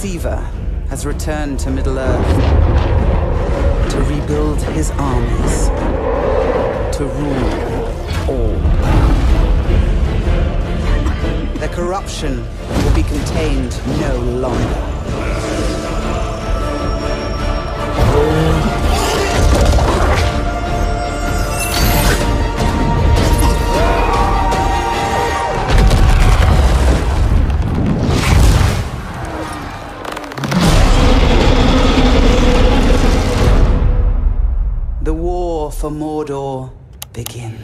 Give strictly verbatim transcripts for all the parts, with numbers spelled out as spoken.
Deceiver has returned to Middle-earth to rebuild his armies, to rule all. Their corruption will be contained no longer. The war for Mordor begins.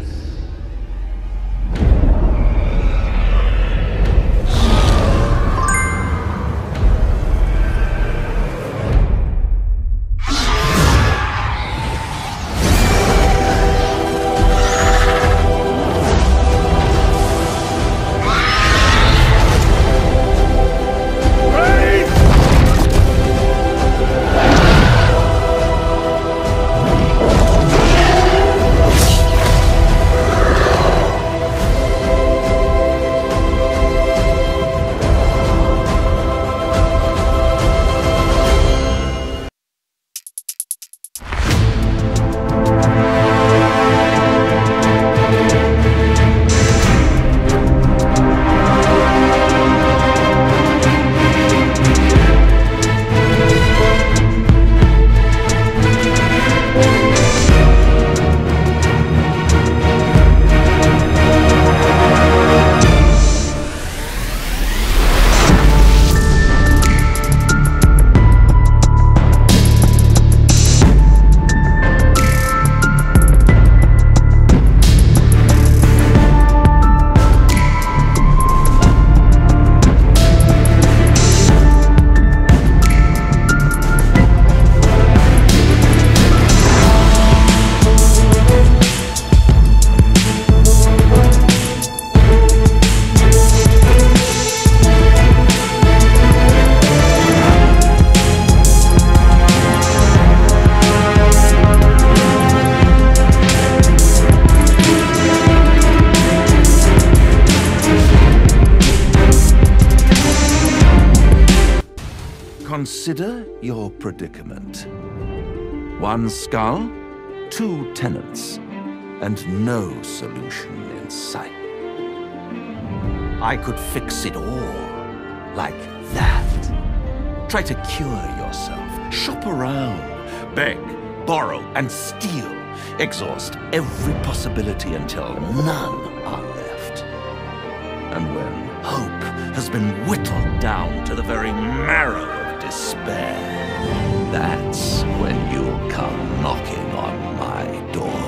Consider your predicament. One skull, two tenants, and no solution in sight. I could fix it all, like that. Try to cure yourself, shop around, beg, borrow, and steal. Exhaust every possibility until none are left. And when hope has been whittled down to the very marrow of despair, that's when you'll come knocking on my door.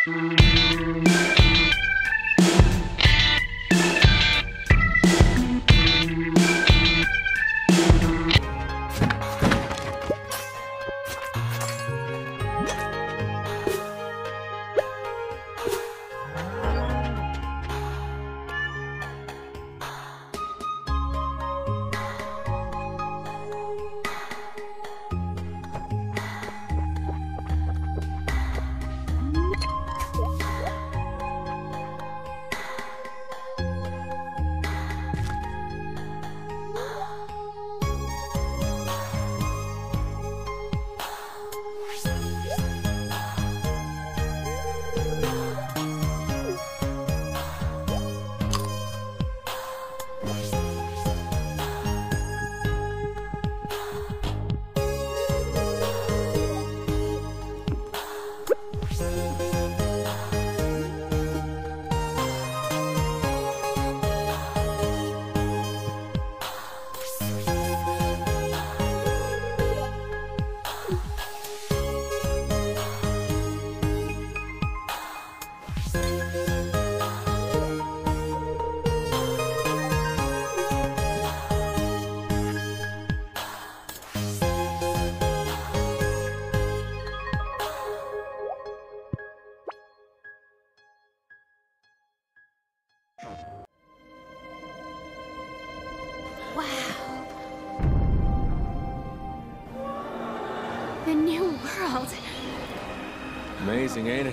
The new world. Amazing, ain't it?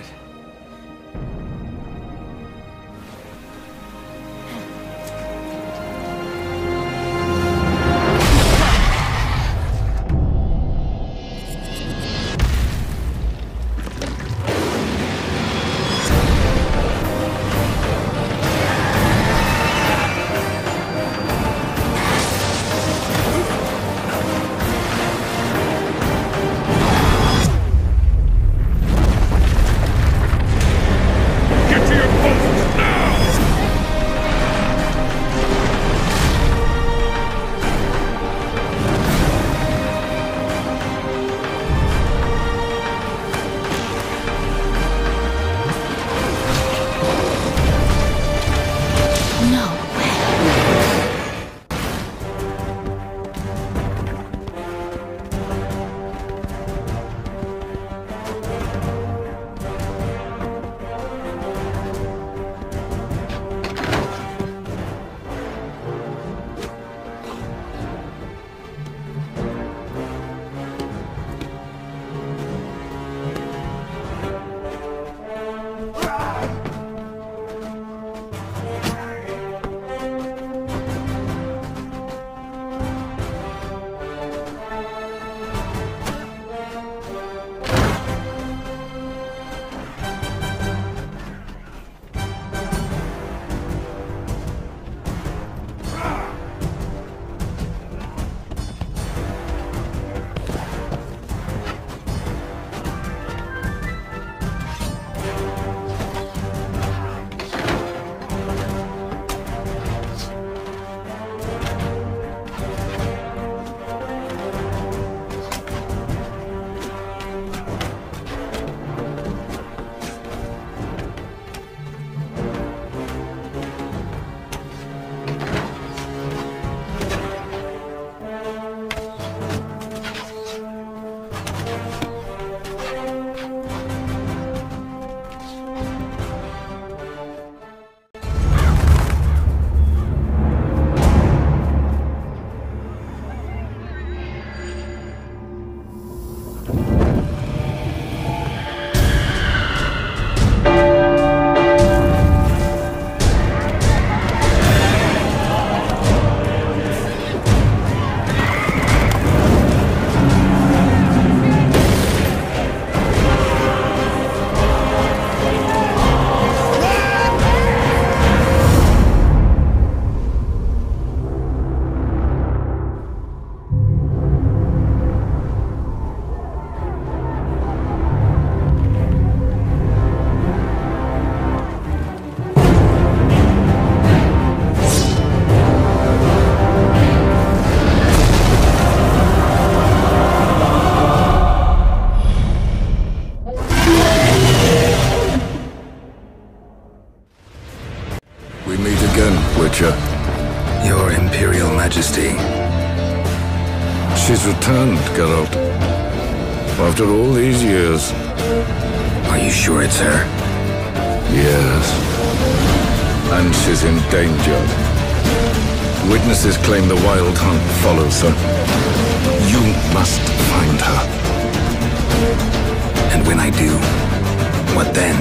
has returned, Geralt. After all these years. Are you sure it's her? Yes. And she's in danger. Witnesses claim the Wild Hunt follows her. You must find her. And when I do, what then?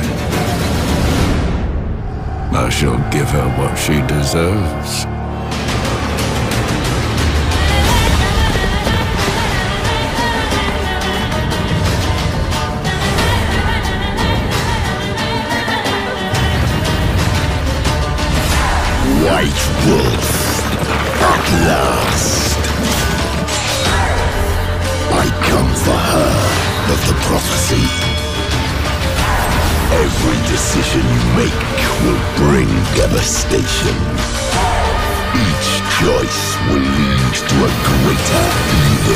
I shall give her what she deserves. White Wolf, at last. I come for her of the prophecy. Every decision you make will bring devastation. Each choice will lead to a greater evil.